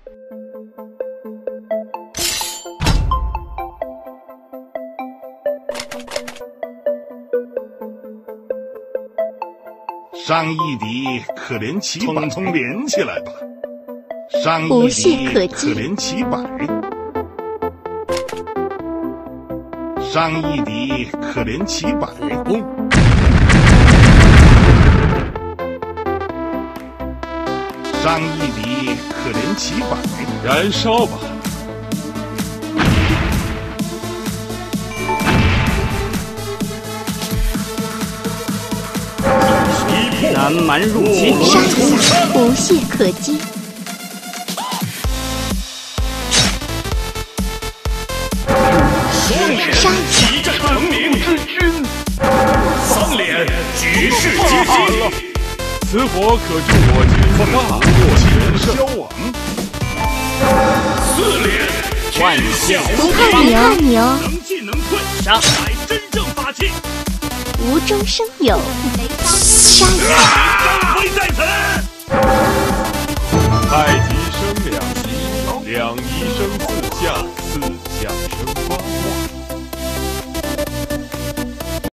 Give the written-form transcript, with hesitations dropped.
上一敌可怜其百，统统连起来吧。上无一敌可懈可击。 怜其百，上一敌可怜其百。 火攻， 上一敌可怜其百， 燃烧吧！ 南蛮入侵， 杀意无懈可击。杀意一战成名之君，三连举世皆惊。此火可助我军大获全胜。 消亡。 四连万天下不怕你哦，你哦， 能进能退，杀乃真正法器。 无中生有。杀意张飞在此。 太极生两仪，两仪生四象，四象生八卦。